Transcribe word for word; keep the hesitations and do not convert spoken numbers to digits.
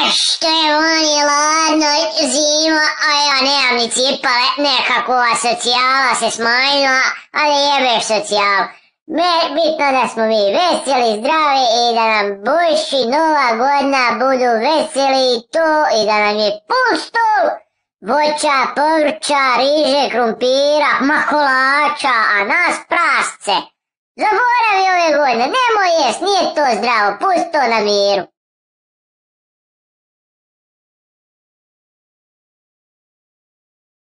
što je vani ladno zima, a ja nemam ni cipale, nekako ova socijala se smanjila, ali jebeš socijalu. Me, bitno da smo mi veseli, zdravi i da nam Božić i Nova godina budu veseli i to i da nam je pun stol voća, povrća, riže, krumpira, makolača, a nas prasce. Zaboravi ove godine, nemoj jest, nije to zdravo, pusti to na miru.